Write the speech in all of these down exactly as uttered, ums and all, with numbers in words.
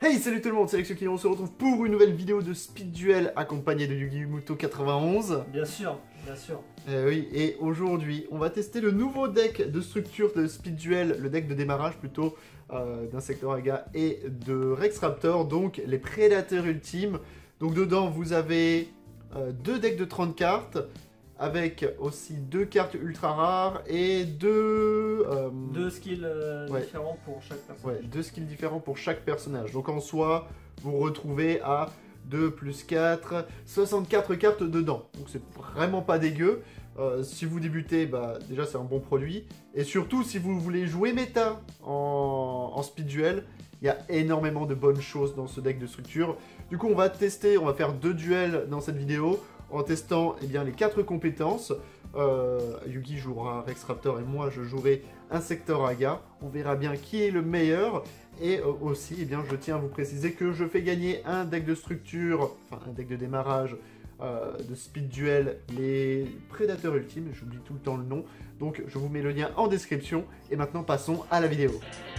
Hey, salut tout le monde, c'est Alex qui on se retrouve pour une nouvelle vidéo de Speed Duel accompagné de Yugi Muto quatre-vingt-onze. Bien sûr, bien sûr. Eh oui, et aujourd'hui, on va tester le nouveau deck de structure de Speed Duel, le deck de démarrage plutôt euh, d'Insectoraga et de Rex Raptor, donc les prédateurs ultimes. Donc dedans, vous avez euh, deux decks de trente cartes, avec aussi deux cartes ultra rares et deux... Euh, deux skills euh, ouais. différents pour chaque personne. Ouais, deux skills différents pour chaque personnage. Donc en soi, vous retrouvez à deux plus quatre, soixante-quatre cartes dedans. Donc c'est vraiment pas dégueu. Euh, si vous débutez, bah, déjà c'est un bon produit. Et surtout, si vous voulez jouer méta en, en speed duel, il y a énormément de bonnes choses dans ce deck de structure. Du coup, on va tester, on va faire deux duels dans cette vidéo, en testant eh bien, les quatre compétences. Euh, Yugi jouera Rex Raptor et moi je jouerai Insectoraga. On verra bien qui est le meilleur. Et euh, aussi, eh bien, je tiens à vous préciser que je fais gagner un deck de structure, enfin un deck de démarrage euh, de speed duel, les prédateurs ultimes. J'oublie tout le temps le nom. Donc je vous mets le lien en description. Et maintenant passons à la vidéo.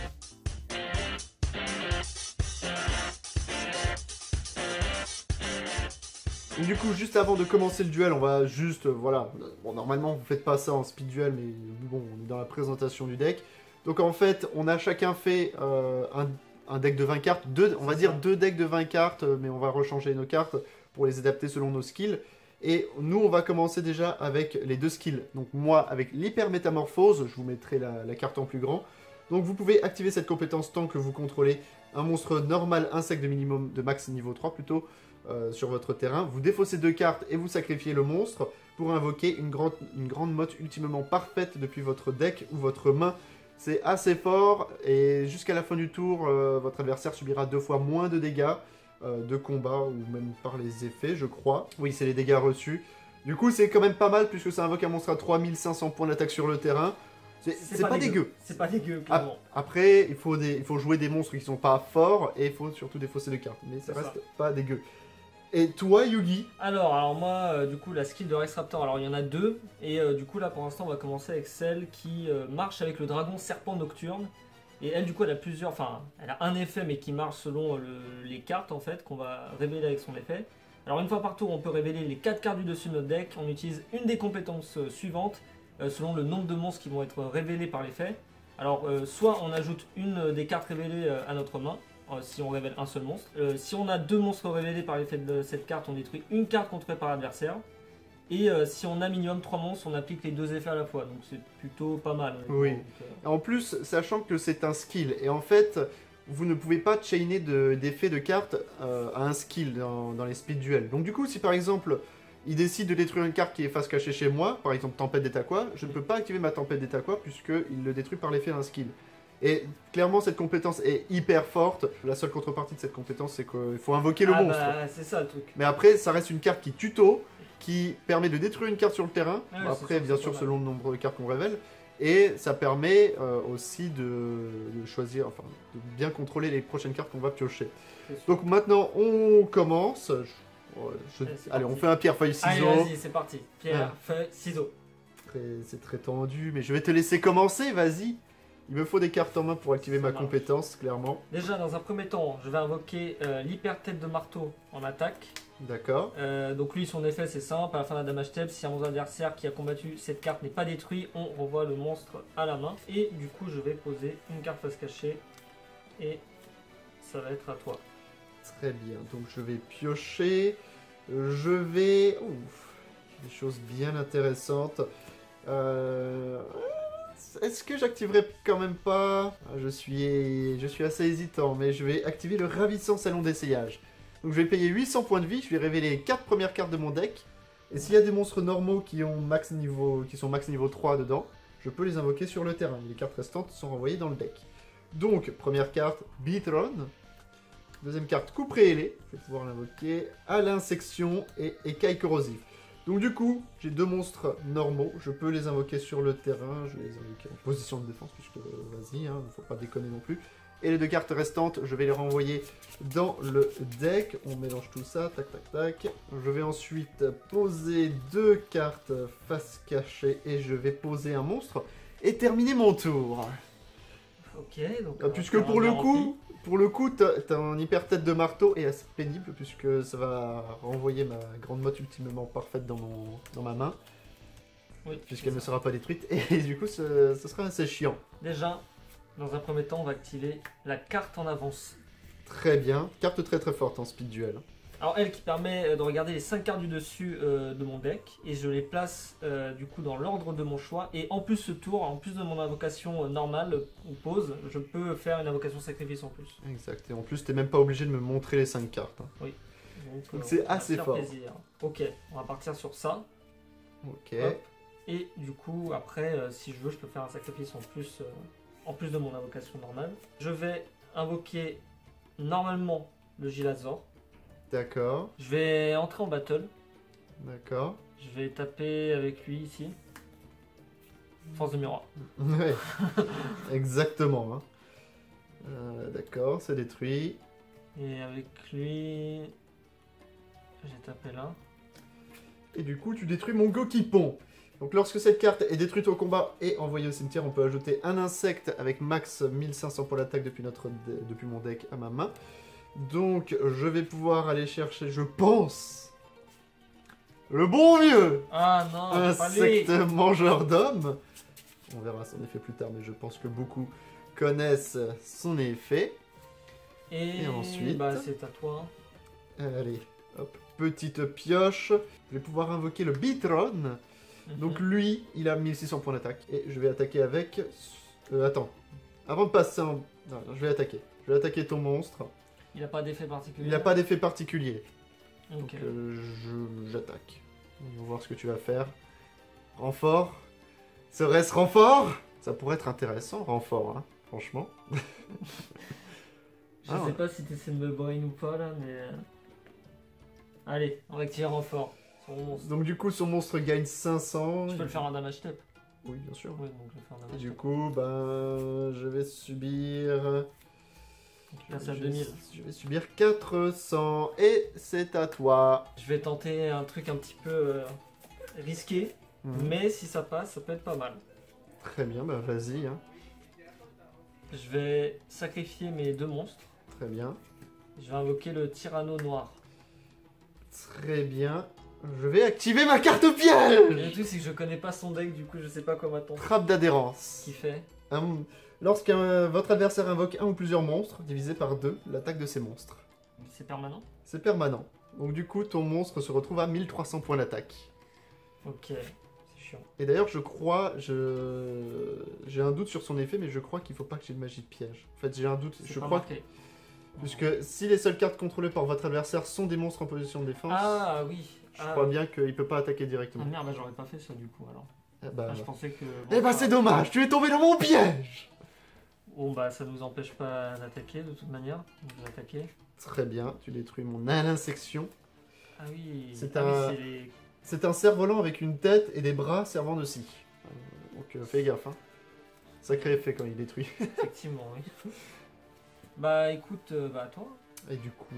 Du coup, juste avant de commencer le duel, on va juste, euh, voilà, bon, normalement vous faites pas ça en speed duel, mais bon, on est dans la présentation du deck. Donc en fait, on a chacun fait euh, un, un deck de vingt cartes, deux, on va dire deux decks de vingt cartes, mais on va rechanger nos cartes pour les adapter selon nos skills. Et nous, on va commencer déjà avec les deux skills. Donc moi, avec l'hypermétamorphose, je vous mettrai la, la carte en plus grand. Donc vous pouvez activer cette compétence tant que vous contrôlez un monstre normal, insecte de minimum, de max niveau trois plutôt, euh, sur votre terrain. Vous défaussez deux cartes et vous sacrifiez le monstre pour invoquer une grande, une grande motte ultimement parfaite depuis votre deck ou votre main. C'est assez fort et jusqu'à la fin du tour, euh, votre adversaire subira deux fois moins de dégâts euh, de combat ou même par les effets, je crois. Oui, c'est les dégâts reçus. Du coup, c'est quand même pas mal puisque ça invoque un monstre à trois mille cinq cents points d'attaque sur le terrain. C'est pas, pas dégueu. C'est pas dégueu, clairement. Après, il faut, des, il faut jouer des monstres qui sont pas forts et il faut surtout défausser de cartes. Mais ça reste ça. Pas dégueu. Et toi, Yugi? Alors, alors moi, euh, du coup, la skill de Rex Raptor, alors il y en a deux. Et euh, du coup, là, pour l'instant, on va commencer avec celle qui euh, marche avec le dragon serpent nocturne. Et elle, du coup, elle a plusieurs... Enfin, elle a un effet, mais qui marche selon le, les cartes, en fait, qu'on va révéler avec son effet. Alors, une fois par tour, on peut révéler les quatre cartes du dessus de notre deck. On utilise une des compétences euh, suivantes, euh, selon le nombre de monstres qui vont être révélés par l'effet. Alors, euh, soit on ajoute une des cartes révélées euh, à notre main, si on révèle un seul monstre. Euh, si on a deux monstres révélés par l'effet de cette carte, on détruit une carte contrôlée par l'adversaire. Et euh, si on a minimum trois monstres, on applique les deux effets à la fois. Donc c'est plutôt pas mal. Oui. Donc, euh... En plus, sachant que c'est un skill, et en fait, vous ne pouvez pas chainer d'effets de, de cartes euh, à un skill dans, dans les speed duels. Donc du coup, si par exemple, il décide de détruire une carte qui est face cachée chez moi, par exemple Tempête d'Etaqua, je ne peux pas activer ma Tempête d'Etaqua puisqu'il le détruit par l'effet d'un skill. Et clairement, cette compétence est hyper forte. La seule contrepartie de cette compétence, c'est qu'il faut invoquer le ah monstre. Bah, c'est ça le truc. Mais après, ça reste une carte qui tuto, qui permet de détruire une carte sur le terrain. Ah ouais, après, ça, bien sûr, selon le nombre de cartes qu'on révèle. Et ça permet euh, aussi de, de choisir, enfin, de bien contrôler les prochaines cartes qu'on va piocher. Donc maintenant, on commence. Je, je, allez, allez on fait un pierre, feuille, ciseaux. Allez, vas-y, c'est parti. Pierre, ah. feuille, ciseaux. C'est très tendu, mais je vais te laisser commencer, vas-y. Il me faut des cartes en main pour activer ça ma marche. compétence, clairement. Déjà, dans un premier temps, je vais invoquer euh, l'hyper tête de marteau en attaque. D'accord. Euh, donc lui, son effet, c'est simple. À la fin d'un damage step, si un monstre adversaire qui a combattu cette carte n'est pas détruit, on renvoie le monstre à la main. Et du coup, je vais poser une carte face cachée. Et ça va être à toi. Très bien. Donc je vais piocher. Je vais... Ouf. Des choses bien intéressantes. Euh... Est-ce que j'activerai quand même pas? je suis, je suis assez hésitant, mais je vais activer le ravissant salon d'essayage. Donc je vais payer huit cents points de vie, je vais révéler les quatre premières cartes de mon deck. Et s'il y a des monstres normaux qui, ont max niveau, qui sont max niveau trois dedans, je peux les invoquer sur le terrain. Les cartes restantes sont renvoyées dans le deck. Donc, première carte, Beatron. Deuxième carte, Coupe réélée. Je vais pouvoir l'invoquer. Alain Section et Écaille corrosive. Donc du coup, j'ai deux monstres normaux, je peux les invoquer sur le terrain, je vais les invoquer en position de défense, puisque vas-y, hein, il ne faut pas déconner non plus. Et les deux cartes restantes, je vais les renvoyer dans le deck, on mélange tout ça, tac tac tac. Je vais ensuite poser deux cartes face cachée et je vais poser un monstre et terminer mon tour. Ok, donc. Ah, euh, puisque on pour a le bien coup, rempli. pour le coup, ta- ton hyper tête de marteau est assez pénible puisque ça va renvoyer ma grande motte ultimement parfaite dans, mon, dans ma main, Oui, puisqu'elle c'est ne ça. sera pas détruite, et du coup, ce, ce sera assez chiant. Déjà, dans un premier temps, on va activer la carte en avance. Très bien, carte très très forte en speed duel. Alors elle qui permet euh, de regarder les cinq cartes du dessus euh, de mon deck et je les place euh, du coup dans l'ordre de mon choix et en plus ce tour, en plus de mon invocation euh, normale euh, ou pause, je peux faire une invocation sacrifice en plus. Exact, et en plus, t'es même pas obligé de me montrer les cinq cartes. hein. Donc Donc euh, c'est on va assez faire fort. plaisir. Ok, on va partir sur ça. Ok, Hop. Et du coup après euh, si je veux je peux faire un sacrifice en plus euh, en plus de mon invocation normale. Je vais invoquer normalement le Gilazor. d'accord, Je vais entrer en battle. d'accord. Je vais taper avec lui ici. Force de miroir. Ouais, exactement. hein. Euh, d'accord, c'est détruit. Et avec lui, j'ai tapé là. Et du coup, tu détruis mon Gokipon. Donc lorsque cette carte est détruite au combat et envoyée au cimetière, on peut ajouter un insecte avec max mille cinq cents pour l'attaque depuis, notre dé- depuis mon deck à ma main. Donc je vais pouvoir aller chercher, je pense, le bon vieux Ah non, insecte fallait. mangeur d'hommes. On verra son effet plus tard, mais je pense que beaucoup connaissent son effet. Et, Et ensuite- bah c'est à toi. Allez, hop, petite pioche. Je vais pouvoir invoquer le Bitron. Donc Mhm. lui, il a mille six cents points d'attaque. Et je vais attaquer avec... Euh, attends. Avant de passer en... Non, non, je vais attaquer. Je vais attaquer ton monstre. Il a pas d'effet particulier. Il n'a pas d'effet particulier. Ok. Donc euh, je- j'attaque. On va voir ce que tu vas faire. Renfort. Serait-ce renfort? Ça pourrait être intéressant, renfort, hein, franchement. Je Ah, sais ouais. pas si tu essaies de me brain ou pas là, mais. euh, Allez, on va activer renfort sur mon monstre. Donc du coup, son monstre gagne cinq cents. Je peux le faire en damage step. Oui, bien sûr. Oui, donc je vais faire un Et damage du step. coup, ben, je vais subir... Donc, tu passes à je, deux mille. je vais subir quatre cents. Et c'est à toi. Je vais tenter un truc un petit peu euh, risqué, Mhm. mais si ça passe, ça peut être pas mal. Très bien, bah vas-y. hein. Je vais sacrifier mes deux monstres. Très bien. Je vais invoquer le tyranno noir. Très bien. Je vais activer ma carte Et le piège. truc c'est que je connais pas son deck, du coup je sais pas quoi m'attendre. Trappe d'adhérence. Qui fait Un- Lorsqu'un votre adversaire invoque un ou plusieurs monstres, divisé par deux l'attaque de ces monstres. C'est permanent. C'est permanent. Donc du coup, ton monstre se retrouve à mille trois cents points d'attaque. Ok, c'est chiant. Et d'ailleurs, je crois, je j'ai un doute sur son effet, mais je crois qu'il faut pas que j'ai de magie de piège. En fait, j'ai un doute. C'est Je pas crois marqué. puisque si les seules cartes contrôlées par votre adversaire sont des monstres en position de défense, Ah oui. je ah, crois oui. bien qu'il peut pas attaquer Ah directement. merde, bah, j'aurais pas fait ça du coup alors. Eh bah, Ah, je pensais que. eh bah, c'est dommage, tu es tombé dans mon piège. Bon bah ça nous empêche pas d'attaquer de toute manière. Donc je vais attaquer. Très bien, tu détruis mon insection. Ah oui. C'est ah oui, un- c'est les- C'est un cerf-volant avec une tête et des bras servant de scie. Euh, Donc euh, fais gaffe. Hein. Sacré effet quand il détruit. Effectivement, oui. Bah écoute, euh, bah toi. Et du coup,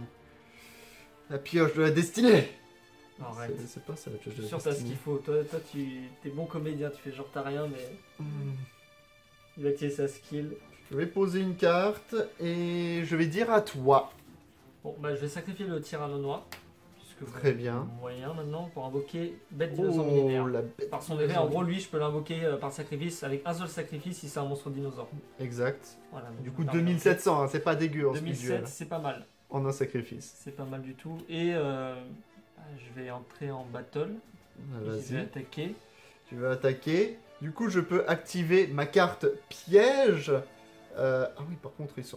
la pioche de la destinée. Arrête. C'est- C'est pas ça la pioche de Je la suis sûr que t'as ce destinée. qu'il faut. Toi, toi tu t'es bon comédien, tu fais genre t'as rien, mais Hmm. il va activer sa skill. Je vais poser une carte et je vais dire à toi. Bon bah je vais sacrifier le tyranno noir. Puisque vous Très avez bien. le moyen maintenant pour invoquer bête dinosaure Oh, millénaire. la bête. Par son effet, en gros, lui, je peux l'invoquer euh, par sacrifice avec un seul sacrifice si c'est un monstre dinosaure. Exact. Voilà, donc Du je coup, vais deux mille sept cents, hein, c'est pas dégueu en speed duel. deux mille sept, c'est pas mal. En un sacrifice. C'est pas mal du tout. Et euh, bah, je vais entrer en battle. Ah, Et je vais Vas-y. attaquer. Tu veux attaquer. Du coup, je peux activer ma carte piège. Euh, Ah oui, par contre, ils sont.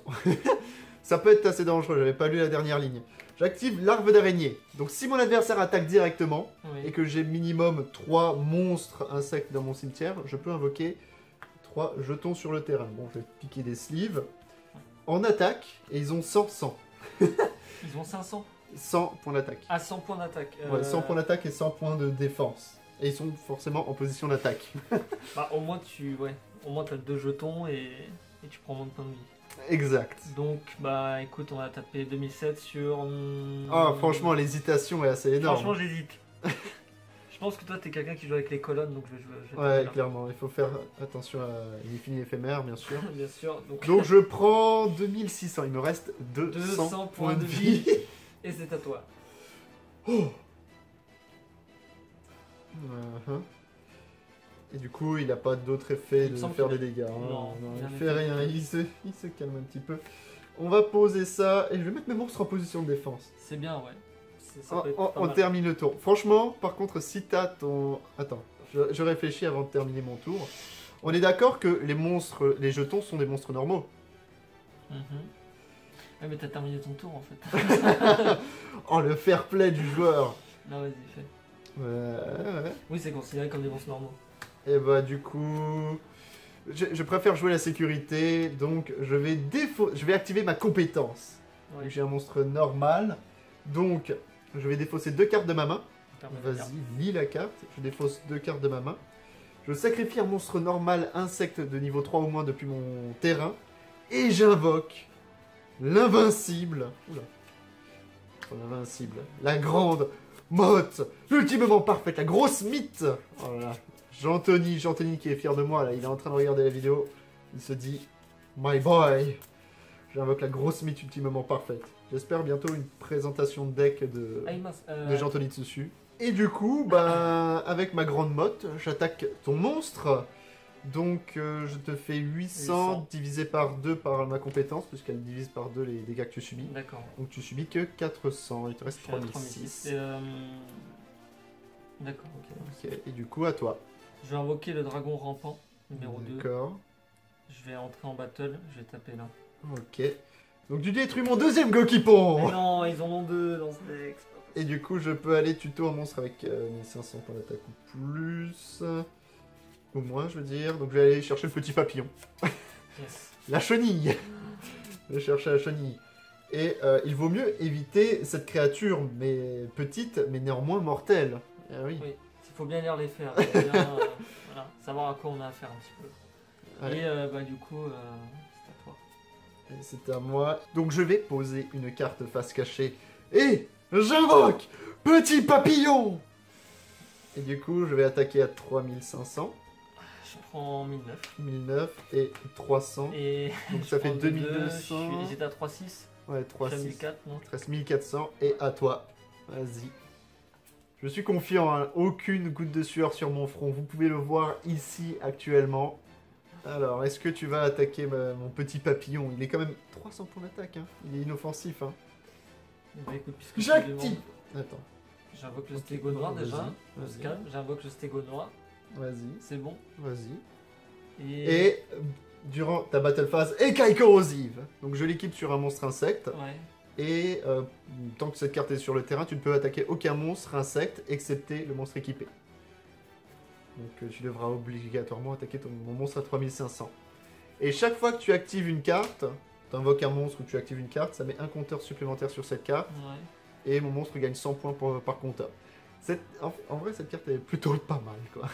Ça peut être assez dangereux, j'avais pas lu la dernière ligne. J'active larve d'araignée. Donc, si mon adversaire attaque directement Oui. et que j'ai minimum trois monstres insectes dans mon cimetière, je peux invoquer trois jetons sur le terrain. Bon, je vais piquer des sleeves. En attaque, et ils ont cent, cent. Ils ont cinq cents. cent points d'attaque. À cent points d'attaque. Euh, Ouais, cent points d'attaque et cent points de défense. Et ils sont forcément en position d'attaque. Bah, au moins, tu ouais, au moins, t'as deux jetons et, et tu prends moins de points de vie. Exact. Donc, bah, écoute, on va taper deux mille sept sur. hum, Ah, franchement, l'hésitation est assez énorme. Franchement, j'hésite. Je pense que toi t'es quelqu'un qui joue avec les colonnes, donc je vais jouer. Je vais Ouais, taper là. clairement, il faut faire attention à l'infini éphémère, bien sûr. Bien sûr. Donc, Donc je prends deux mille six cents, il me reste deux cents, deux cents points de vie. et c'est à toi. Oh. Uh-huh. Et du coup, il n'a pas d'autre effet Il me de semble faire qu'il des dégâts. hein. Non, Non, il a il un fait effet rien, de- il se, il se calme un petit peu. On va poser ça et je vais mettre mes monstres en position de défense. C'est bien, ouais. C'est- ça On, peut être on- pas on mal. termine le tour. Franchement, par contre, si t'as ton... Attends, je, je réfléchis avant de terminer mon tour. On est d'accord que les monstres, les jetons sont des monstres normaux. Mhm. Ouais, mais t'as terminé ton tour en fait. Oh, le fair play du joueur. Non, vas-y, fais. Ouais, ouais. Oui, c'est considéré comme des monstres normaux. Et bah du coup, je, je préfère jouer la sécurité, donc je vais défaut, je vais activer ma compétence. Ouais. Donc, j'ai un monstre normal, donc je vais défausser deux cartes de ma main. Ferme la carte. Vas-y, lis la carte. Je défausse deux cartes de ma main. Je sacrifie un monstre normal insecte de niveau trois ou moins depuis mon terrain, et j'invoque l'invincible. Oula. Pas l'invincible, la grande motte, l'ultimement parfaite, la grosse mythe. Oh là là. Jean-Tony, Jean-Tony qui est fier de moi, là, il est en train de regarder la vidéo. Il se dit, my boy. J'invoque la grosse mythe ultimement parfaite. J'espère bientôt une présentation de deck de, Ah, il m'a- euh, de Jean-Tony dessus. Et du coup, bah, avec ma grande motte, j'attaque ton monstre. Donc, euh, je te fais huit cents, huit cents. divisé par deux par ma compétence, puisqu'elle divise par deux les dégâts que tu subis. D'accord. Donc, tu subis que quatre cents, il te reste Je suis à trois mille trois mille six. six. Et, euh, D'accord, ok. Ok, et du coup, à toi. Je vais invoquer le dragon rampant, numéro deux. D'accord. Je vais entrer en battle, je vais taper là. Ok. Donc, tu détruis mon deuxième Mais Gokipon. non, ils en ont deux dans ce deck. c'est pas possible. Et du coup, je peux aller tuto un monstre avec euh, mille cinq cents points d'attaque ou plus. Ou moins, je veux dire. Donc, je vais aller chercher le petit papillon. Yes. La chenille. Je vais chercher la chenille. Et euh, il vaut mieux éviter cette créature, mais petite, mais néanmoins mortelle. Ah oui. Oui, il faut bien lire les faits. hein. Faut bien, euh, voilà, savoir à quoi on a affaire un petit peu. Allez, Et euh, bah du coup, euh, c'est à toi. et c'est à moi. Donc je vais poser une carte face cachée. Et j'invoque petit papillon. Et du coup, je vais attaquer à trois mille cinq cents, Je prends mille neuf. mille neuf et trois cents. Et Donc je ça fait prends deux mille deux, deux je cents. suis- J'étais à trois virgule six. Ouais, Je trois suis à six. mille quatre, non Il te reste mille quatre cents. Et à toi. Vas-y. Je suis confiant, hein. Aucune goutte de sueur sur mon front. Vous pouvez le voir ici actuellement. Alors, est-ce que tu vas attaquer ma- mon petit papillon? Il est quand même trois cents points d'attaque. Hein. Il est inoffensif. Hein. Bah écoute, puisque tu J'active. demandes, Attends, j'invoque le Ok, stégo noir vas-y, déjà. On vas-y. se calme. J'invoque le stégo noir. vas-y, C'est bon. vas-y. Et. Et euh, durant ta battle phase, écaille corrosive. Donc je l'équipe sur un monstre insecte. Ouais. Et euh, tant que cette carte est sur le terrain, tu ne peux attaquer aucun monstre insecte, excepté le monstre équipé. Donc euh, tu devras obligatoirement attaquer ton, mon monstre à trois mille cinq cents. Et chaque fois que tu actives une carte, tu invoques un monstre ou tu actives une carte, ça met un compteur supplémentaire sur cette carte. Ouais. Et mon monstre gagne cent points pour- par compteur. Cette- en, en vrai, cette carte est plutôt pas mal, quoi.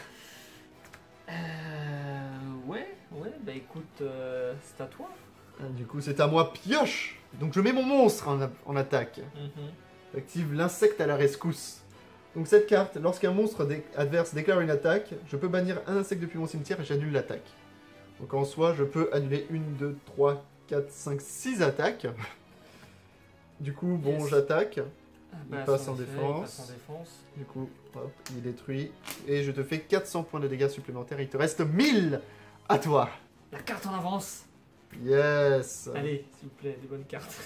Euh. Ouais, ouais, bah écoute, euh, c'est à toi. Ah, Du coup, c'est à moi, pioche. Donc je mets mon monstre en, a- en attaque. Mhm. J'active l'insecte à la rescousse. Donc cette carte, lorsqu'un monstre dé- adverse déclare une attaque, je peux bannir un insecte depuis mon cimetière et j'annule l'attaque. Donc en soi, je peux annuler une, deux, trois, quatre, cinq, six attaques. Du coup, bon, Yes. j'attaque. Ah, Il bah, passe son en effet, défense. Il passe en défense. Du coup, hop, il détruit. Et je te fais quatre cents points de dégâts supplémentaires. Il te reste mille à toi. La carte en avance. Yes. Allez, s'il vous plaît, des bonnes cartes.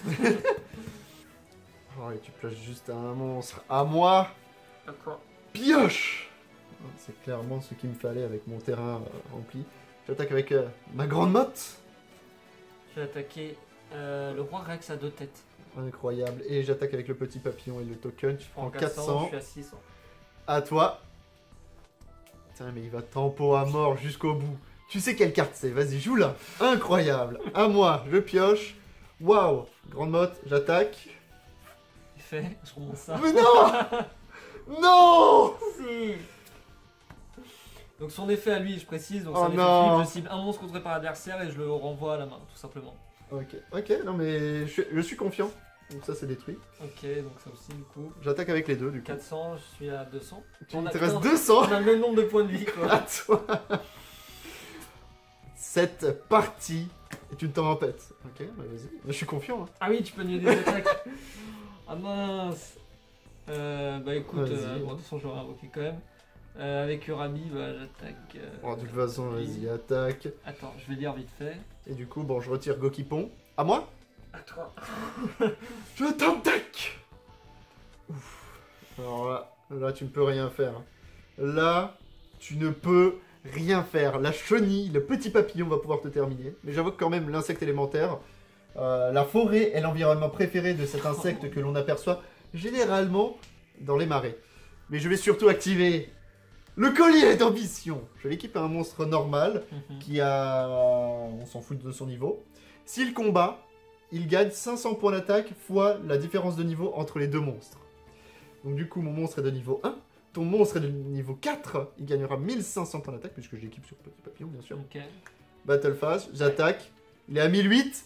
Oh, et tu places juste un monstre. À moi, À toi. pioche. C'est clairement ce qu'il me fallait avec mon terrain euh, rempli. J'attaque avec euh, ma grande motte. Je vais attaquer euh, le roi Rex à deux têtes. Incroyable. Et j'attaque avec le petit papillon et le token. Tu Je prends prends quatre quatre cents, cents. je suis à six cents. À toi. Putain, mais il va tempo à mort jusqu'au bout. Tu sais quelle carte c'est, vas-y, joue-la. Incroyable. À moi, je pioche. Waouh. Grande motte, j'attaque. Il fait, je remonte ça. Mais non. Non. Si. Donc son effet à lui, je précise, donc Oh c'est un effet non. flip, je cible un monstre contré par l'adversaire et je le renvoie à la main, tout simplement. Ok, ok, non mais je, je suis confiant. Donc ça c'est détruit. Ok, donc ça aussi du coup. J'attaque avec les deux du coup. quatre cents, je suis à deux cents. Tu On a- te reste putain, deux cents. On a le même nombre de points de vie quoi. À toi. Cette partie est une tempête. Ok, bah vas-y. Je suis confiant. Hein. Ah oui, tu peux nier des attaques. Ah mince. Euh, bah écoute, Vas-y. euh, bon, de toute façon j'aurais invoqué quand même. Euh, avec Urabi, bah j'attaque. euh, Bon, de toute façon, vas-y, attaque. Attends, je vais lire vite fait. Et du coup, bon, je retire Gokipon. À moi? À toi. Je t'attaque. Ouf. Alors là, là, tu ne peux rien faire. Là, tu ne peux rien faire. La chenille, le petit papillon va pouvoir te terminer. Mais j'invoque quand même l'insecte élémentaire. Euh, la forêt est l'environnement préféré de cet insecte que l'on aperçoit généralement dans les marais. Mais je vais surtout activer le collier d'ambition. Je l'équipe à un monstre normal Mhm. qui a... On s'en fout de son niveau. S'il combat, il gagne cinq cents points d'attaque fois la différence de niveau entre les deux monstres. Donc du coup, mon monstre est de niveau un. Ton monstre est de niveau quatre. Il gagnera mille cinq cents points d'attaque, puisque je l'équipe sur Petit Papillon, bien sûr. Ok. Battle Phase, j'attaque. Il est à mille huit.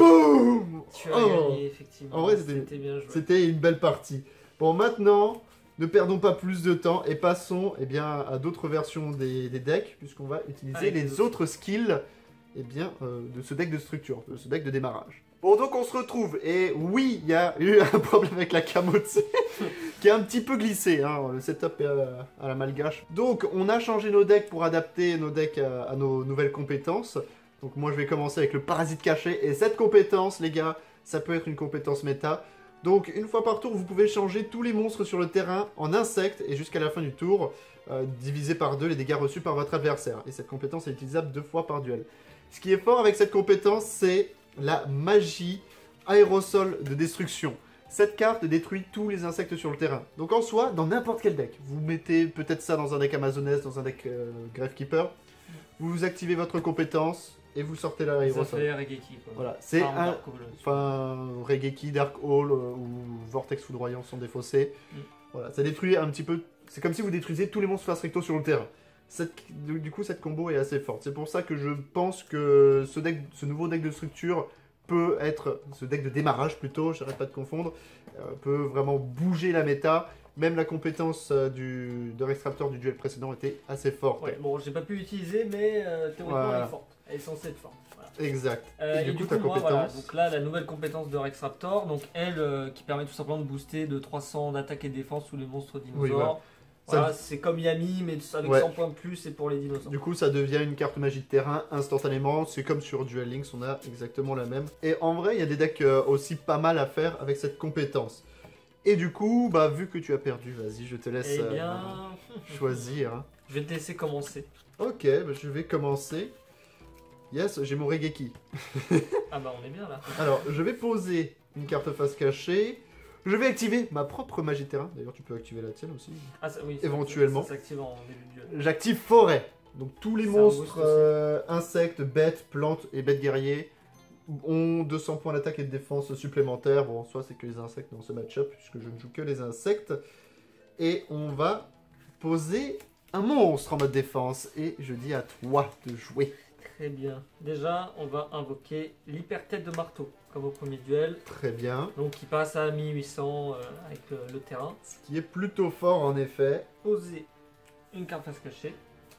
Boum. Tu as Oh. gagné effectivement. En vrai, c'était- bien joué. C'était une belle partie. Bon, maintenant, ne perdons pas plus de temps et passons eh bien, à d'autres versions des, des decks, puisqu'on va utiliser Allez, les les autres skills eh bien, euh, de ce deck de structure, de ce deck de démarrage. Bon, donc on se retrouve, et oui, il y a eu un problème avec la camo, tu sais, qui a un petit peu glissé, hein, le setup est à, à la malgache. Donc, on a changé nos decks pour adapter nos decks à, à nos nouvelles compétences. Donc moi, je vais commencer avec le parasite caché, et cette compétence, les gars, ça peut être une compétence méta. Donc, une fois par tour, vous pouvez changer tous les monstres sur le terrain en insectes, et jusqu'à la fin du tour, euh, diviser par deux les dégâts reçus par votre adversaire. Et cette compétence est utilisable deux fois par duel. Ce qui est fort avec cette compétence, c'est la magie aérosol de destruction. Cette carte détruit tous les insectes sur le terrain. Donc en soi, dans n'importe quel deck, vous mettez peut-être ça dans un deck Amazoness, dans un deck euh, Gravekeeper, vous activez votre compétence et vous sortez Ça l'aérosol. fait Regeki quoi. Voilà, c'est Enfin, un... Dark Hole. Enfin, Regeki, Dark Hole euh, ou Vortex Foudroyant sont défaussés. Mm. Voilà, ça détruit un petit peu... C'est comme si vous détruisiez tous les monstres face recto sur le terrain. Cette- du du coup, cette combo est assez forte. C'est pour ça que je pense que ce, deck, ce nouveau deck de structure peut être... Ce deck de démarrage plutôt, j'arrête pas de confondre, euh, peut vraiment bouger la méta. Même la compétence euh, du, de Rexraptor du duel précédent était assez forte. Ouais, bon, j'ai pas pu l'utiliser, mais euh, théoriquement Voilà. elle est forte. Elle est censée être forte. Voilà. Exact. Euh, et du et coup, du ta coup, moi, compétence... voilà, donc là, la nouvelle compétence de Rex Raptor, donc elle, euh, qui permet tout simplement de booster de trois cents d'attaque et de défense sous les monstres dinosaures. Oui, voilà. Voilà, Ça- c'est comme Yami, mais avec Ouais. cent points de plus, c'est pour les dinosaures. Du coup, ça devient une carte magie de terrain instantanément. C'est comme sur Duel Links, on a exactement la même. Et en vrai, il y a des decks euh, aussi pas mal à faire avec cette compétence. Et du coup, bah vu que tu as perdu, vas-y, je te laisse Eh bien, euh, choisir. hein. je vais te laisser commencer. Ok, bah, je vais commencer. Yes, j'ai mon Regeki. Ah bah on est bien là. Alors, je vais poser une carte face cachée. Je vais activer ma propre magie de terrain. D'ailleurs, tu peux activer la tienne aussi. Ah, ça- oui, ça- Éventuellement. Ça s'active en début de duel. J'active forêt. Donc tous les C'est un monstres, boost aussi. euh, insectes, bêtes, plantes et bêtes guerriers ont deux cents points d'attaque et de défense supplémentaires. Bon, en soi, c'est que les insectes dans ce match-up, puisque je ne joue que les insectes. Et on va poser un monstre en mode défense. Et je dis à toi de jouer. Très bien. Déjà, on va invoquer l'hyper-tête de marteau, comme au premier duel. Très bien. Donc qui passe à mille huit cents euh, avec le, le terrain. Ce qui est plutôt fort en effet. Poser une carte face cachée.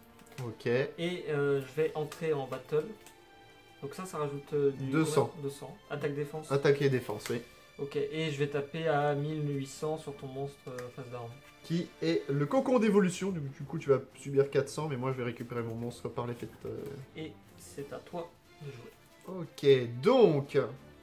Ok. Et euh, je vais entrer en battle. Donc ça, ça rajoute euh, du deux cents. combien deux cents. Attaque défense. Attaque et défense, oui. Ok, et je vais taper à mille huit cents sur ton monstre euh, face d'arme. Qui est le cocon d'évolution. Du du coup, tu vas subir quatre cents, mais moi, je vais récupérer mon monstre par l'effet de... euh, Et c'est à toi de jouer. Ok, donc,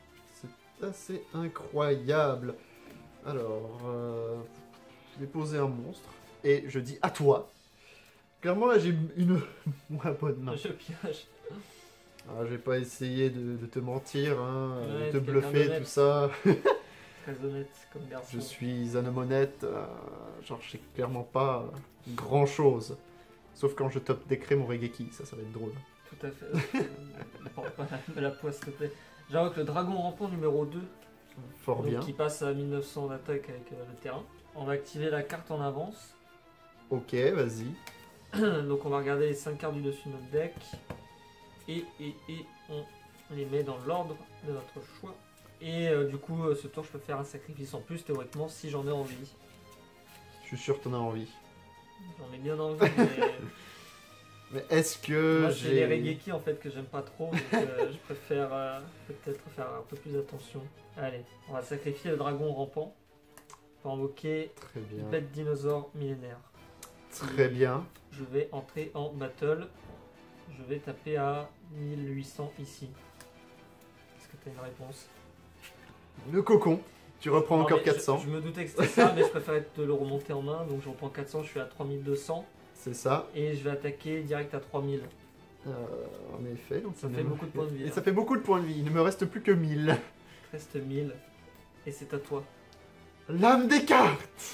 c'est assez incroyable. Alors, euh, je vais poser un monstre et je dis à toi. Clairement, là, j'ai une moins bonne main. Je pioche. Alors, je vais pas essayer de, de te mentir, hein, Ouais, de te t'es quelqu'un bluffer, d'honnête. tout ça. Très honnête comme garçon. Je suis un homme honnête. euh, genre, je sais clairement pas grand chose. Sauf quand je top décret mon Regeki, ça, ça va être drôle. Tout à fait. Euh, porte pas la, la poisse, s'il te plaît. J'avoue que le dragon rampant numéro deux, Fort donc, bien. qui passe à mille neuf cents d'attaque avec euh, le terrain. On va activer la carte en avance. Ok, vas-y. Donc on va regarder les cinq cartes du dessus de notre deck. Et, et, et on les met dans l'ordre de notre choix. Et euh, du coup, euh, ce tour, je peux faire un sacrifice en plus, théoriquement, si j'en ai envie. Je suis sûr que t'en as envie. J'en ai bien envie, mais... Mais est-ce que Moi, c'est j'ai... les Regeki, en fait, que j'aime pas trop, donc euh, je préfère euh, peut-être faire un peu plus attention. Allez, on va sacrifier le dragon rampant pour invoquer Très bien. bête dinosaure millénaire. Très bien. Je vais entrer en battle. Je vais taper à mille huit cents ici. Est-ce que tu as une réponse? Le cocon. Tu reprends Non, encore mais quatre cents. Je, je me doutais que c'était ça, mais je préférais te le remonter en main. Donc je reprends quatre cents, je suis à trois mille deux cents. C'est ça. Et je vais attaquer direct à trois mille. Euh, en effet. Donc Ça il fait ne- beaucoup de points de vie. Et hein. ça fait beaucoup de points de vie. Il ne me reste plus que mille. Il reste mille. Et c'est à toi. Lame des cartes.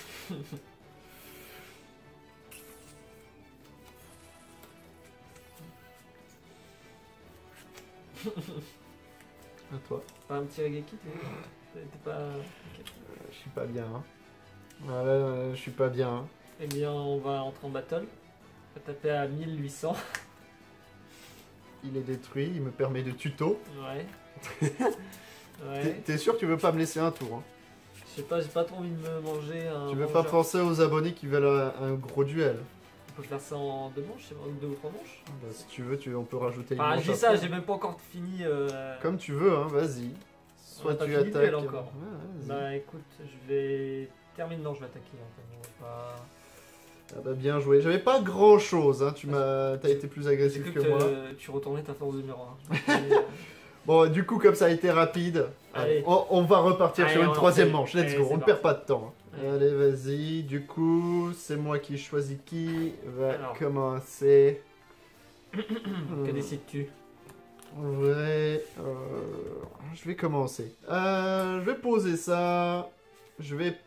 À toi. Pas un petit Regeki, t'es t'es pas... Ok. Euh, je suis pas bien. Hein. Ah, là, là, je suis pas bien. Hein. Eh bien, on va entrer en battle. On va taper à mille huit cents. Il est détruit. Il me permet de tuto. Ouais. T'es- Ouais. T'es sûr que tu veux pas me laisser un tour hein. Je sais pas, j'ai pas trop envie de me manger un. Tu veux pas mangeur. penser aux abonnés qui veulent un, un gros duel. On peut faire ça en deux manches, c'est vrai, deux ou trois manches. Ah bah, si tu veux, tu, on peut rajouter une Ah, manche je dis ça, après. j'ai même pas encore fini. Euh... Comme tu veux, hein, vas-y. On Soit a pas tu fini le attaques. duel encore. Ouais, vas-y. Bah écoute, je vais terminer. Non, je vais attaquer. Hein, on va pas... Ah bah bien joué. J'avais pas grand chose, hein. Tu m'as, t'as été plus J'ai agressif cru que, que moi. te- tu retournais ta force de miroir. Je me suis dit, euh, Bon, du coup, comme ça a été rapide, Allez. on, on va repartir Allez, sur on une en troisième fait. manche. Let's Allez, go, c'est on ne parti. perd pas de temps. Allez. Allez, vas-y. Du coup, c'est moi qui choisis qui va Alors. commencer. Que Hmm. décides-tu? En vrai, euh, je vais commencer. Euh, je vais poser ça. Je vais...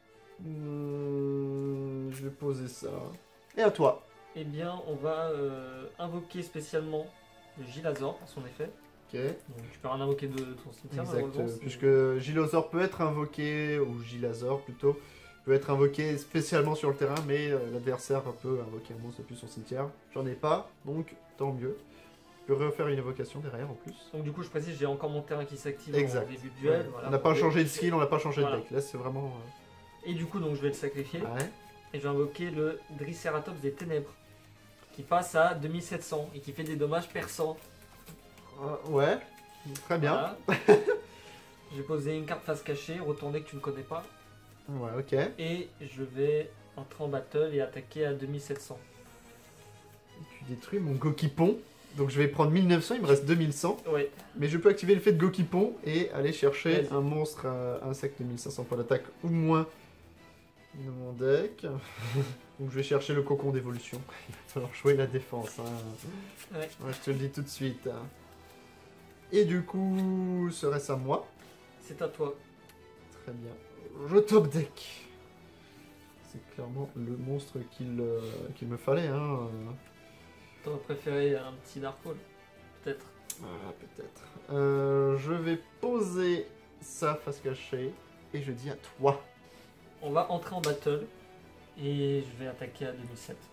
Hmm, je vais poser ça. Et à toi. Eh bien, on va euh, invoquer spécialement le Gilazor par son effet. Ok. Donc, tu peux rien invoquer de ton cimetière, Exact. malheureusement, euh, c'est- Puisque Gilosor peut être invoqué, ou Gilazor plutôt, peut être invoqué spécialement sur le terrain, mais euh, l'adversaire peut invoquer un monstre depuis son cimetière. J'en ai pas, donc tant mieux. Je peux refaire une évocation derrière en plus. Donc du coup, je précise, j'ai encore mon terrain qui s'active Exact. en début de duel. Ouais. voilà, on n'a pour pas le- changé de skill, on n'a pas changé Voilà. de deck. Là, c'est vraiment. Et du coup, donc je vais le sacrifier. euh, Ouais. Et je vais invoquer le Triceratops des Ténèbres. Qui passe à deux mille sept cents et qui fait des dommages perçants. Euh, ouais. Très bien. Voilà. J'ai posé une carte face cachée, retournée que tu ne connais pas. Ouais, ok. Et je vais entrer en battle et attaquer à deux mille sept cents. Tu détruis mon Gokipon. Donc je vais prendre mille neuf cents, il me reste deux mille cent. Ouais. Mais je peux activer l'effet de Gokipon et aller chercher Vas-y. un monstre euh, insecte de mille cinq cents points d'attaque ou moins de mon deck. Donc je vais chercher le cocon d'évolution. Il va falloir jouer la défense. Hein. Ouais. Ouais, je te le dis tout de suite. hein. Et du coup, serait-ce à moi? C'est à toi. Très bien. Je top deck. C'est clairement le monstre qu'il euh, qu'il me fallait. Hein. T'aurais préféré un petit Darkhold? Peut-être. Voilà, peut-être. Euh, je vais poser ça face cachée et je dis à toi. On va entrer en battle. Et je vais attaquer à deux mille sept.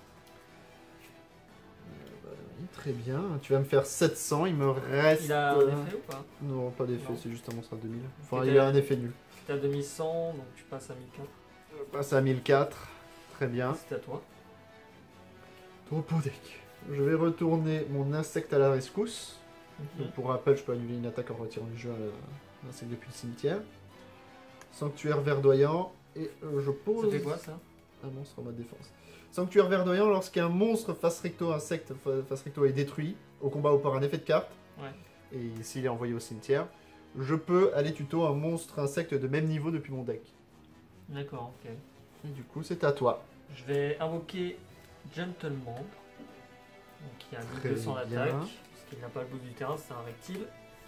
Euh, bah, oui, très bien. Tu vas me faire sept cents. Il me reste. Il a un euh, effet ou pas? Non, pas d'effet. Non. C'est juste un monstre à deux mille. Enfin, C'était- il a un effet nul. C'était à deux mille cent, donc tu passes à mille quatre. Je passe à mille quatre. Très bien. C'était à toi. Topo deck. Je vais retourner mon insecte à la rescousse. Mhm. Donc, pour rappel, je peux annuler une attaque en retirant du jeu à l'insecte depuis le cimetière. Sanctuaire verdoyant. Et euh, je pose. Ça fait quoi ça? Un monstre en mode défense. Sanctuaire verdoyant, lorsqu'un monstre face recto, insecte fa- face recto est détruit au combat ou par un effet de carte, Ouais. et s'il est envoyé au cimetière, je peux aller tuto un monstre insecte de même niveau depuis mon deck. D'accord, ok. Et du coup, c'est à toi. Je vais invoquer Gentleman. Donc il y a Très mille deux cents bien. d'attaque. Parce qu'il n'a pas le bout du terrain, c'est un reptile.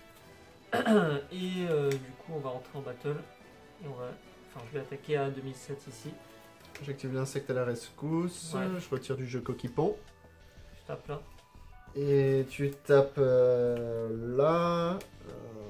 Et euh, du coup, on va entrer en battle. Et on va. Enfin, je vais attaquer à deux mille sept ici. J'active l'insecte à la rescousse, Ouais. je retire du jeu Coquipon, Je tape là. et tu tapes euh, là. euh,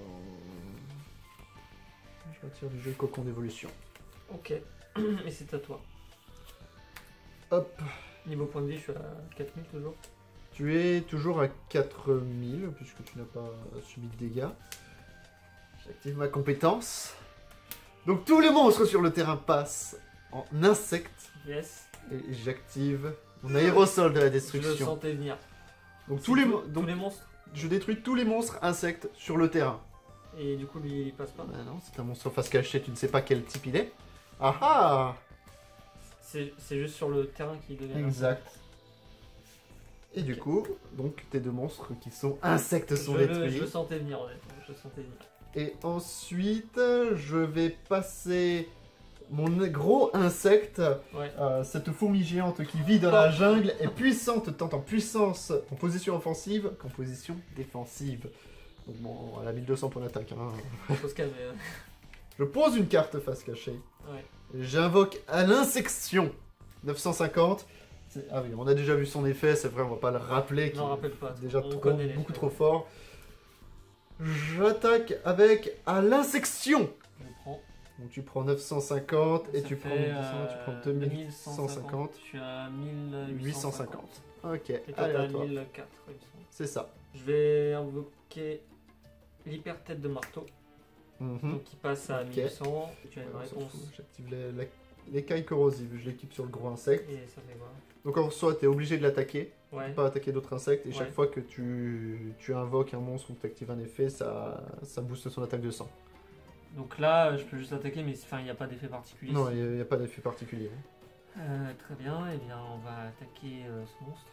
Je retire du jeu Cocon d'évolution. Ok. Et c'est à toi. Hop. Niveau point de vie, je suis à quatre mille toujours. Tu es toujours à quatre mille, puisque tu n'as pas subi de dégâts. J'active ma compétence. Donc tous les monstres sur le terrain passent en insectes. Yes. Et j'active mon aérosol de la Je le destruction. sentais venir. Donc tous les, Tous- mo- tous donc les monstres. je détruis tous les monstres insectes sur le terrain. Et du coup, lui, il passe pas. Bah non, c'est un monstre face cachée, tu ne sais pas quel type il est. Ah ah. C'est c'est juste sur le terrain qui devient. Exact. Et du Ok. coup, donc tes deux monstres qui sont insectes Je sont le, détruits. je le sentais venir, honnêtement. Je le sentais venir. Et ensuite, je vais passer mon gros insecte, Ouais. euh, cette fourmi géante qui vit dans la jungle, est puissante tant en puissance en position offensive qu'en position défensive. Donc bon, elle a mille deux cents pour l'attaque. Hein. Faut se calmer. euh. Je pose une carte face cachée. Ouais. J'invoque à l'insection neuf cent cinquante. C'est- Ah oui, on a déjà vu son effet, c'est vrai, on va pas le rappeler. qu'il Non, est rappelle pas. Déjà On trop, connaît les beaucoup faits. trop fort. J'attaque avec à l'insection. Je prends. Donc tu prends neuf cent cinquante et Ça tu prends fait, mille deux cents, tu euh, prends deux mille cent cinquante. Je suis à mille huit cent cinquante. Ok, Et toi, allez t'as à toi. mille quatre, il me semble. C'est ça. Je vais invoquer l'hyper-tête de marteau. Mhm. Donc il passe à Ok. mille huit cents. Tu as une Ouais, on s'en réponse. fout, j'active les, les- l'écaille corrosive, je l'équipe sur le gros insecte. Et ça fait quoi? Donc en soi, tu es obligé de l'attaquer, Ouais. pas attaquer d'autres insectes, et chaque Ouais. fois que tu, tu invoques un monstre ou que tu actives un effet, ça, ça booste son attaque de sang. Donc là, je peux juste attaquer, mais enfin, il n'y a pas d'effet particulier. Non, il n'y a, pas d'effet particulier. Euh, très bien, et bien on va attaquer euh, ce monstre.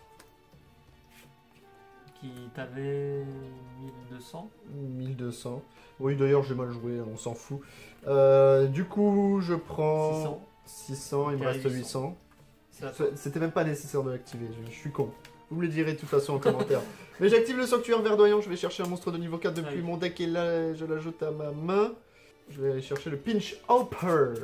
Qui t'avait mille deux cents. mille deux cents. Oui, d'ailleurs, j'ai mal joué, on s'en fout. Euh, du coup, je prends six cents. six cents, il me Ok, reste huit huit cents. cents. C'est à toi. C'était même pas nécessaire de l'activer, je, je suis con. Vous me le direz de toute façon en commentaire. Mais j'active le sanctuaire verdoyant, je vais chercher un monstre de niveau quatre depuis Ah oui. mon deck et là, je l'ajoute à ma main. Je vais aller chercher le Pinch Hopper.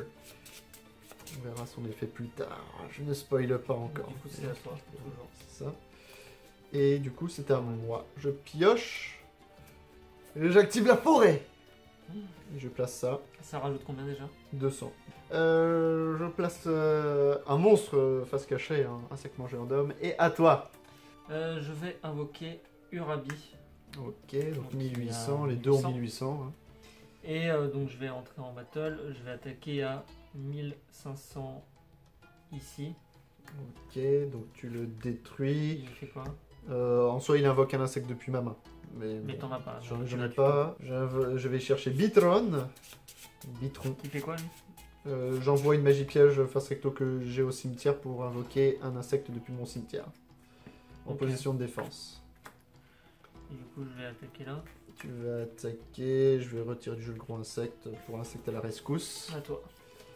On verra son effet plus tard. Je ne spoile pas encore. Du coup, c'est à toi, toujours. C'est ça. Et du coup, c'est à moi. Je pioche. Et j'active la forêt. Et je place ça. Ça rajoute combien déjà? deux cents. Euh, je place euh, un monstre euh, face cachée, un insecte mangeur d'homme. Et à toi. Euh, Je vais invoquer Urabi. Ok, donc Donc, mille huit cents, il y a les deux ont huit cents. mille huit cents. hein. Et euh, donc je vais entrer en battle. Je vais attaquer à mille cinq cents ici. Ok, donc tu le détruis. Il fait quoi? Euh, en soi, il invoque un insecte depuis ma main. Mais, Mais bon, t'en as pas. j'en donc j'en tu ai l'as pas. J'invo- Je vais chercher Bitron. Bitron. Il fait quoi lui? Euh, J'envoie une magie piège face recto que j'ai au cimetière pour invoquer un insecte depuis mon cimetière. En Ok. position de défense. Et du coup je vais attaquer là. Tu vas attaquer, je vais retirer du jeu le gros insecte pour insecte à la rescousse. À toi.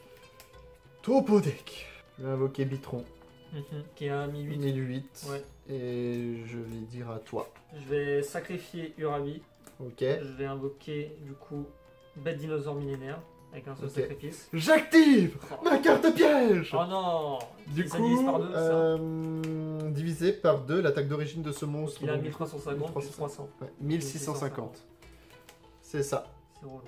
Topo deck. Je vais invoquer Bitron. Mhm. Qui est à mille huit. mille huit. Ouais. Et je vais dire à toi. Je vais sacrifier Urabi. Ok. Je vais invoquer du coup Bête Dinosaure Millénaire avec un seul Ok. sacrifice. J'active Oh. ma carte piège. Oh non! Du Ça coup, divise par deux, ça. euh, divisé par deux l'attaque d'origine de ce monstre. Il a donc, mille trois cent cinquante plus trois cents. ouais, mille six cent cinquante. C'est ça. C'est relou.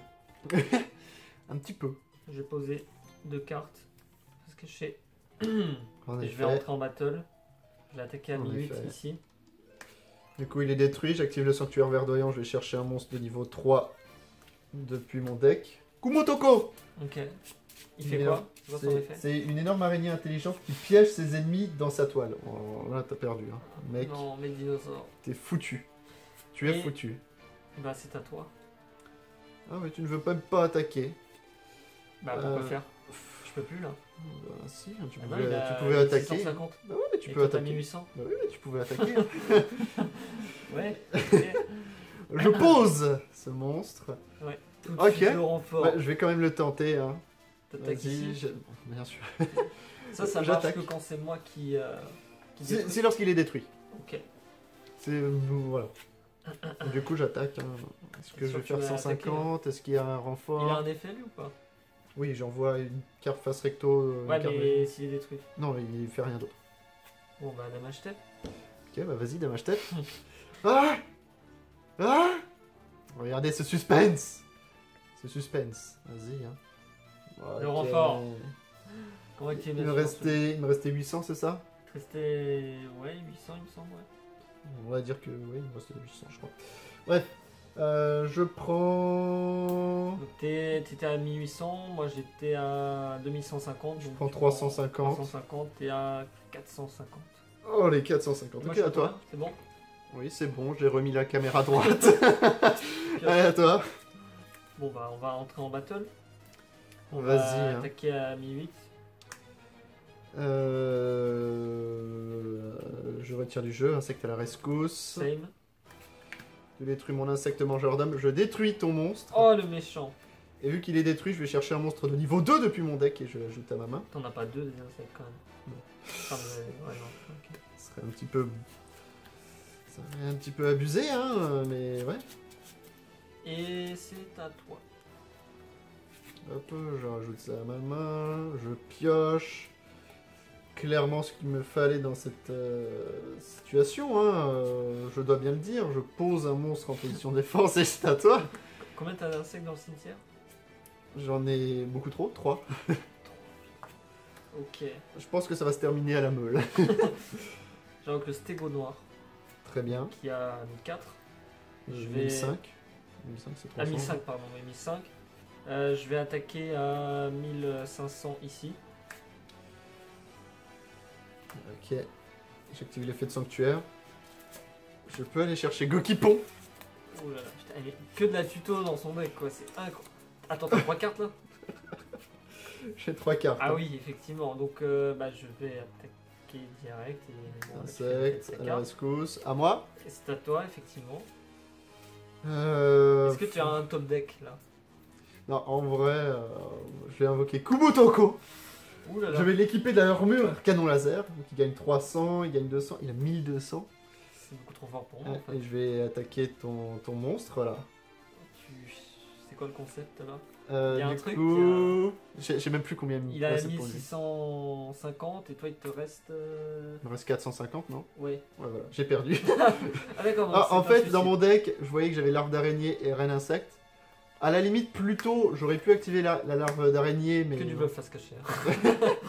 Un petit peu. Je vais poser deux cartes. Parce que je sais. En Et je vais effet. rentrer en battle. Je vais attaquer à En mille huit effet. ici. Du coup, il est détruit. J'active le sanctuaire verdoyant. Je vais chercher un monstre de niveau trois depuis mon deck. Kumotoko. Ok. Il fait Mais quoi? Je vois son C'est effet. c'est une énorme araignée intelligente qui piège ses ennemis dans sa toile. Oh, là, t'as perdu. Hein. Mec, Non, mais dinosaures. t'es foutu. Tu es Et- foutu. Bah, c'est à toi. Ah, mais tu ne veux même pas attaquer. Bah, pourquoi Euh, faire? Je peux plus là. Bah, si, hein, tu Ah non, pouvais, il a tu pouvais attaquer. six cent cinquante. Bah ouais, mais tu Et peux toi, t'as attaquer. mille huit cents. Bah oui, mais tu pouvais attaquer. hein. Ouais. ok. Je pose ce monstre. Tout de Ok. suite le renfort. Ouais, je vais quand même le tenter. Hein. T'attaques Vas-y, ici. je- bien sûr. Ça, ça marche j'attaque. que quand c'est moi qui. euh, qui C'est détruis. c'est lorsqu'il est détruit. Ok. C'est euh, voilà. Du coup, j'attaque. hein. Est-ce que Bien je sûr vais que faire tu vas cent cinquante? Est-ce qu'il y a un renfort? Il a un effet lui ou pas? Oui, j'envoie une carte face recto. euh, une Ouais, carte- mais s'il est détruit. Non, il fait rien d'autre. Bon, bah, damage tête. Ok, bah vas-y, damage tête. Ah Ah Regardez ce suspense. Ce suspense. Vas-y. Hein. Le Ok. renfort. Comment tu es Il me, restait, il me restait huit cents, c'est ça? Restait. Ouais, huit cents, il me semble, ouais. On va dire que oui, il me restait huit cents, je crois. Bref. Euh, je prends... Donc t'es- t'étais à mille huit cents, moi j'étais à deux mille cent cinquante. Je donc prends tu trois cent cinquante. trois cent cinquante, t'es à quatre cent cinquante. Oh, les quatre cent cinquante. Moi, Ok, je suis à toi. C'est bon. Oui, c'est bon, j'ai remis la caméra droite. Allez, à toi. Bon bah on va entrer en battle. On Vas-y, va hein. attaquer à mille huit. Euh... Je retire du jeu, insecte à la rescousse. Same. Tu détruis mon insecte mangeur d'âme, je détruis ton monstre. Oh le méchant. Et vu qu'il est détruit, je vais chercher un monstre de niveau deux depuis mon deck et je l'ajoute à ma main. T'en as pas deux des insectes quand même. Non. Enfin, ouais, ouais, non. ok. Ce serait un petit peu... Ça serait un petit peu abusé, hein, mais ouais. Et c'est à toi. Hop, je rajoute ça à ma main, je pioche. Clairement ce qu'il me fallait dans cette euh, situation, hein, euh, je dois bien le dire, je pose un monstre en position défense et c'est à toi. Combien t'as d'insectes dans le cimetière? J'en ai beaucoup trop, trois. Ok. Je pense que ça va se terminer à la meule. J'ai donc le stégo noir Très bien. qui a mille quatre. Je Je vais- mille cinq. mille cinq c'est À trois cents. mille cinq, pardon, mais mille cinq. Euh, je vais attaquer à mille cinq cents ici. Ok. J'active l'effet de sanctuaire. Je peux aller chercher Gokipon. Oh là là, putain, il y a que de la tuto dans son deck quoi, c'est incroyable. Attends, t'as trois cartes là? J'ai trois cartes. Ah hein. oui, effectivement, donc euh, bah, je vais attaquer direct. Et, bon, là, tu fais l'effet de Insecte, sa à la carte. rescousse. À moi. Et c'est à toi, effectivement. Euh... Est-ce que tu as un top deck là? Non, en vrai, euh, je vais invoquer Kumotoko. Ouh là là. Je vais l'équiper de l'armure canon laser. Donc il gagne trois cents, il gagne deux cents, il a mille deux cents. C'est beaucoup trop fort pour moi en fait. Et je vais attaquer ton, ton monstre là. Tu- C'est quoi le concept là? Euh, Il y a un du truc, coup, j'ai j'ai même plus combien Il a ouais, c'est pour lui. mille six cent cinquante et toi il te reste. euh, Il me reste quatre cent cinquante, non? Ouais. Ouais, voilà, j'ai perdu. Ah d'accord, donc Ah, c'est en pas fait, celui-ci. dans mon deck, je voyais que j'avais larve d'araignée et reine insecte. À la limite, plus tôt, j'aurais pu activer la, la larve d'araignée, mais. Que du bluff à se cacher. hein.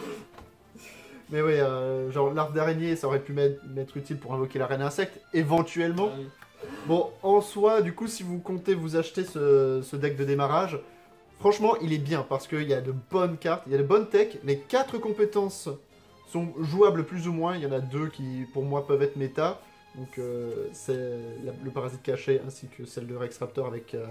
Mais ouais, euh, genre l'arbre d'araignée, ça aurait pu m'être m'être utile pour invoquer la reine insecte, éventuellement. Ah oui. Bon, en soi, du coup, si vous comptez vous acheter ce, ce deck de démarrage, franchement, il est bien parce qu'il y a de bonnes cartes, il y a de bonnes techs. Les quatre compétences sont jouables plus ou moins. Il y en a deux qui, pour moi, peuvent être méta. Donc, euh, c'est la- le parasite caché ainsi que celle de Rex Raptor avec euh,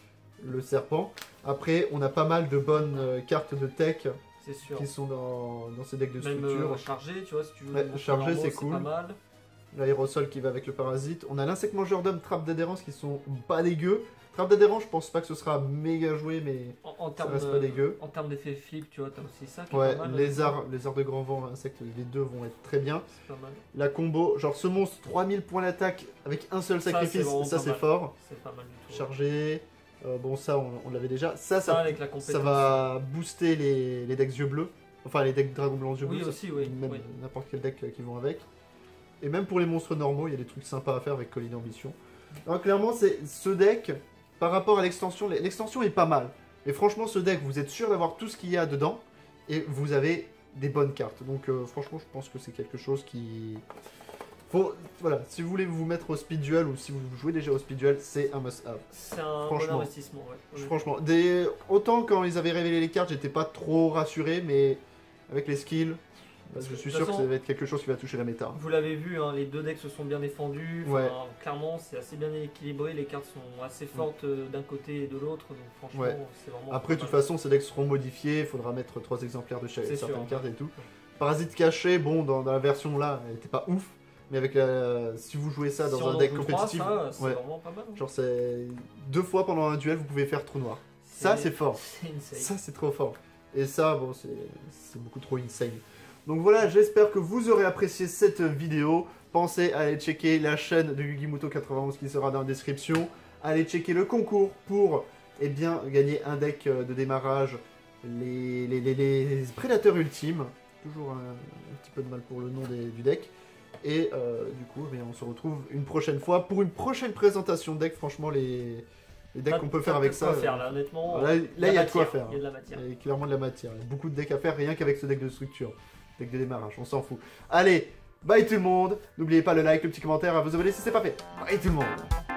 le serpent. Après, on a pas mal de bonnes euh, cartes de tech C'est sûr. qui sont dans, dans ces decks de Même structure. euh, chargé, tu vois, si tu veux. Ouais, des monstres chargé, normaux, c'est cool. pas mal. L'aérosol qui va avec le parasite. On a l'insecte mangeur d'homme, trappe d'adhérence qui sont pas dégueux. Trappe d'adhérence, je pense pas que ce sera méga joué, mais En, en ça termes reste de- pas dégueu. En termes d'effet flip, tu vois, t'as aussi ça qui est Ouais, pas mal. lézard, lézard de grand vent, insecte, les deux vont être très bien. C'est pas mal. La combo, genre ce monstre, trois mille points d'attaque avec un seul Ça, sacrifice, c'est vraiment ça pas c'est mal. fort. C'est pas mal du tout. Chargé, euh, bon ça on, on l'avait déjà. Ça, Ça, ça, avec la compétence. ça va booster les, les decks yeux bleus. Enfin les decks dragon blanc yeux Oui, bleus. ça- aussi, oui, Même oui. n'importe quel deck euh, qui vont avec. Et même pour les monstres normaux, il y a des trucs sympas à faire avec Colline Ambition. Alors clairement, c'est ce deck, par rapport à l'extension, l'extension est pas mal. Mais franchement, ce deck, vous êtes sûr d'avoir tout ce qu'il y a dedans. Et vous avez des bonnes cartes. Donc euh, franchement, je pense que c'est quelque chose qui... Faut, voilà, si vous voulez vous mettre au speed duel ou si vous jouez déjà au speed duel, c'est un must-have. C'est un bon Franchement. investissement, ouais. Franchement, des... autant quand ils avaient révélé les cartes, j'étais pas trop rassuré, mais avec les skills, bah, je suis De sûr toute que ça façon- va être quelque chose qui va toucher la méta. Vous l'avez vu, hein, les deux decks se sont bien défendus. Enfin, Ouais. Clairement, c'est assez bien équilibré. Les cartes sont assez fortes euh, d'un côté et de l'autre. Donc, franchement, Ouais. c'est vraiment. Après, de pas toute mal. façon, ces decks seront modifiés, il faudra mettre trois exemplaires de chaque, C'est certaines sûr. cartes et tout. Parasite caché, bon, dans, dans la version là, elle était pas ouf, mais avec la, si vous jouez ça dans Si on un en deck joue trois, compétitif, ça, c'est ouais, vraiment pas mal. hein. genre c'est deux fois pendant un duel, vous pouvez faire trou noir. Ça, c'est fort. C'est insane. Ça, c'est trop fort. Et ça, bon, c'est c'est beaucoup trop insane. Donc voilà, j'espère que vous aurez apprécié cette vidéo. Pensez à aller checker la chaîne de Yugimoto quatre-vingt-onze qui sera dans la description. Allez checker le concours pour eh bien, gagner un deck euh, de démarrage, les, les, les, les prédateurs ultimes. Toujours un, un petit peu de mal pour le nom des- du deck. Et euh, du coup, eh bien, on se retrouve une prochaine fois pour une prochaine présentation de deck. Franchement, les, les decks T'as- qu'on peut t'as faire avec de ça. quoi faire, euh, là, honnêtement. Là, là, il y a de quoi matière, faire. Il y a de la matière. Il y a clairement de la matière. Il y a beaucoup de decks à faire, rien qu'avec ce deck de structure. Deck de démarrage, on s'en fout. Allez, bye tout le monde. N'oubliez pas le like, le petit commentaire, à vous abonner si c'est pas fait. Bye tout le monde.